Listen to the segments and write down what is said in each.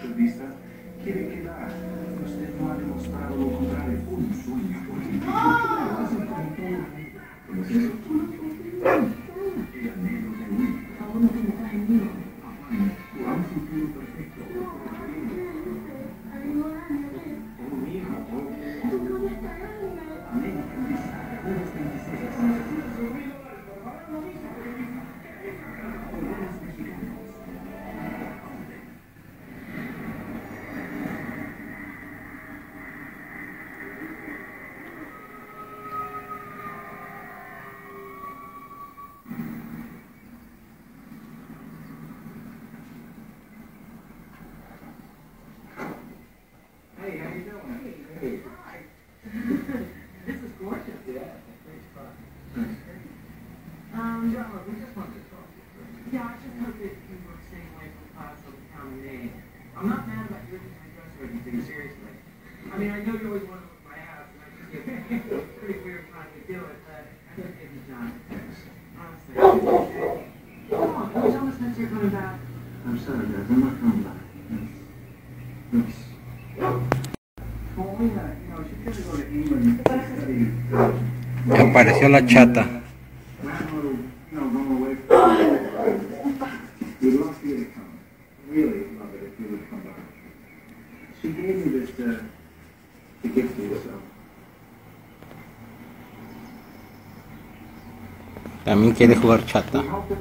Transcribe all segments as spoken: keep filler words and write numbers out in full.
muchas vistas, quiere quedar. Usted no ha demostrado lo contrario. Un sueño político. ¿Conoces eso? El anhelo de huir. Ahora que está en mí. A un futuro perfecto. Un hijo. América Vista. Jueves veintiséis. Hey, how you doing? Hey. Hi. This is gorgeous. Yeah, it's a great spot. Um, yeah, look, we just wanted to talk to you. Yeah, I just hope that you were staying away from class on account of me. I'm not mad about you looking at my dress or anything, seriously. I mean, I know you always want to look my ass, and I think it's pretty weird trying to do it, but I think it'd be done. Honestly. Come on, can you tell Miss Spencer you're coming back? I'm sorry, guys. I'm not coming back. Yes. Ya apareció la chata. También quiere jugar chata.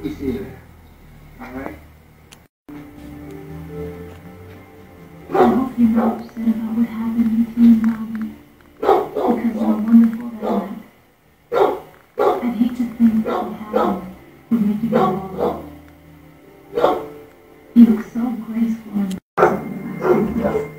I hope you're not upset about what happened with you and Bobby, because you're wonderful that night. I'd hate to think that what happened would make you feel wrong. You look so graceful and